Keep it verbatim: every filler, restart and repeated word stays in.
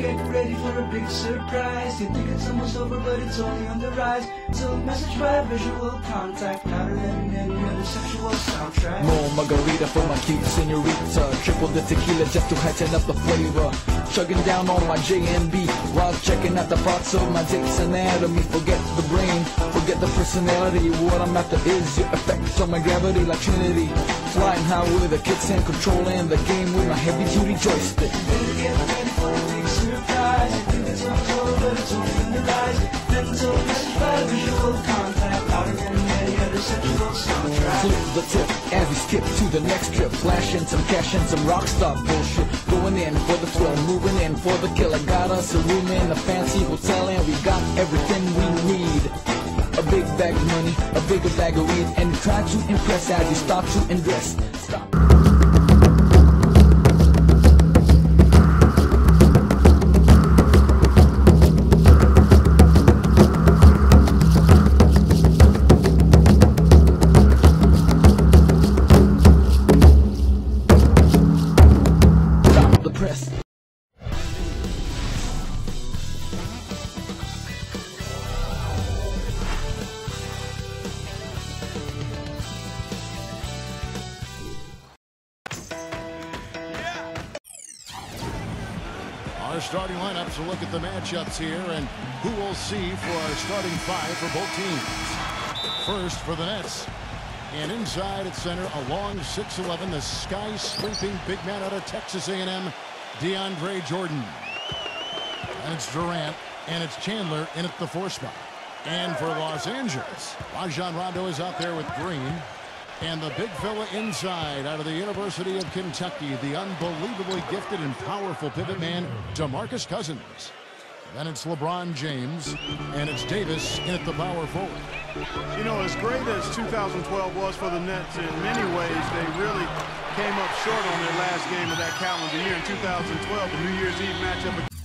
Get ready for a big surprise. You think it's almost over, but it's only on the rise. So message by visual contact, louder than any other sexual soundtrack. More margarita for my cute senorita. Triple the tequila just to heighten up the flavor. Chugging down on my J and B while checking out the parts of my date's anatomy. Forget the brain, forget the personality. What I'm after is your effects on my gravity like Trinity. Flying high with a kid's hand, controlling the game with my heavy-duty joystick. Get ready for a big surprise. You think it's almost over, but it's only on the rise. Mental message by visual contact, louder than any other sexual soundtrack. Flip the tip as we skip to the next trip. Flashing some cash and some rockstar bullshit. Going in for the thrill, moving in for the kill. I got us a room in a fancy hotel and we got everything we need. A big bag of money, a bigger bag of weed, and try to impress as you start to invest. Stop. Stop the press. Our starting lineups, a look at the matchups here and who we'll see for our starting five for both teams. First for the Nets. And inside at center, a long six eleven, the sky-scraping big man out of Texas A and M, DeAndre Jordan. And it's Durant, and it's Chandler in at the four spot. And for Los Angeles, Rajon Rondo is out there with Green. And the big fella inside out of the University of Kentucky, the unbelievably gifted and powerful pivot man, DeMarcus Cousins. Then it's LeBron James, and it's Davis in at the power forward. You know, as great as two thousand twelve was for the Nets, in many ways, they really came up short on their last game of that calendar year in two thousand twelve, the New Year's Eve matchup.